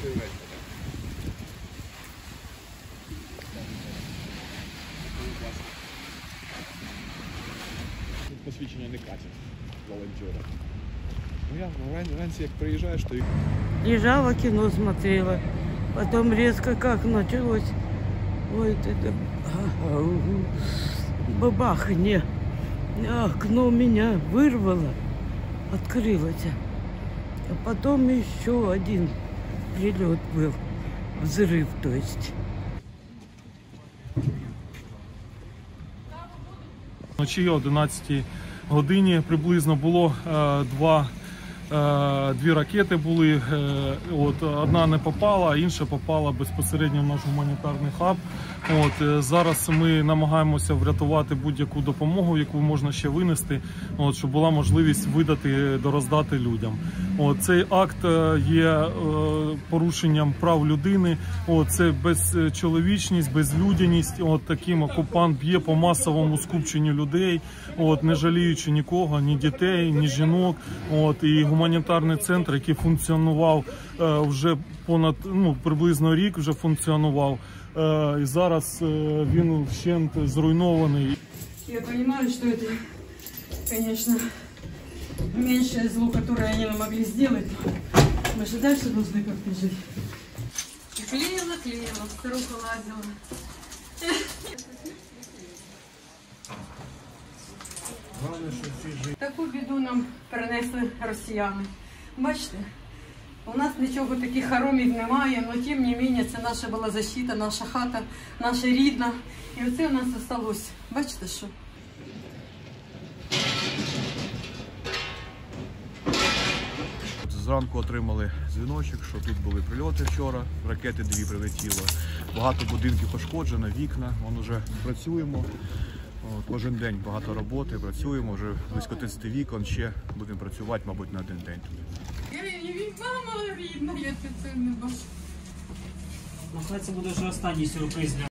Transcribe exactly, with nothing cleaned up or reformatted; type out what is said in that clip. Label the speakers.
Speaker 1: Посвідчення не катять волонтера. Ну я вранці, як приїжджаєш, то...
Speaker 2: Лежала, кино смотрела. Потом резко как началось. Ой, это бабаханье. Окно меня вырвало, открылось. А потом еще один прилет был. Взрыв, то есть.
Speaker 3: Вночі о одинадцятій годині приблизно було е, два, е, дві ракети були. Е, от, одна не попала, а інша попала безпосередньо в наш гуманітарний хаб. От, е, зараз ми намагаємося врятувати будь-яку допомогу, яку можна ще винести, от, щоб була можливість видати, дороздати людям. От, цей акт є е, порушенням прав людини, от, це безчоловічність, безлюдяність. От, таким окупант б'є по масовому скупченню людей, от, не жаліючи нікого, ні дітей, ні жінок. От, і гуманітарний центр, який функціонував е, вже понад ну, приблизно рік, вже функціонував. Е, і зараз е, він вщент зруйнований.
Speaker 4: Я розумію, що це, звісно, меньшее зло, которое они могли сделать. Мы же дальше должны как-то жить. Клеила, клеила, старуха лазила. Таку біду нам принесли росіяни. Бачите, у нас нічого таких хоромів немає, але тим не менше це наша була защита, наша хата, наша рідна. І оце у нас залишилось. Бачите, що?
Speaker 1: Зранку отримали дзвіночок, що тут були прильоти вчора, ракети дві прилетіло. Багато будинків пошкоджено, вікна, вон вже працюємо. От, кожен день багато роботи, працюємо, вже близько тридцяти вікон, ще будемо працювати, мабуть, на один день тут.
Speaker 4: Мама рідна, я це не бачу.
Speaker 5: Можливо, це буде вже останній сюрприз.